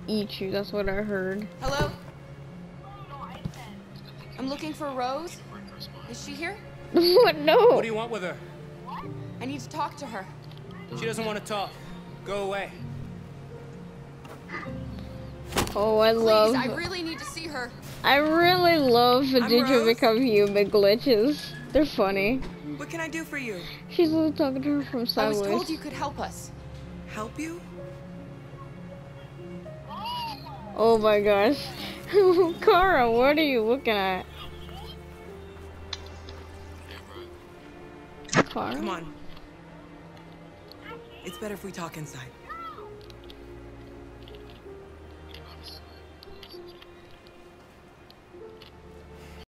eat you. That's what I heard. Hello? I'm looking for Rose. Is she here? What? No. What do you want with her? I need to talk to her. She doesn't want to talk. Go away. Oh, I Please, love. I really need to see her. I really love Detroit Rose. Become Human glitches. They're funny. What can I do for you? She's literally talking to her from I was sideways. told you could help us. Help you? Oh my gosh. Kara, what are you looking at? Kara? Come on. It's better if we talk inside.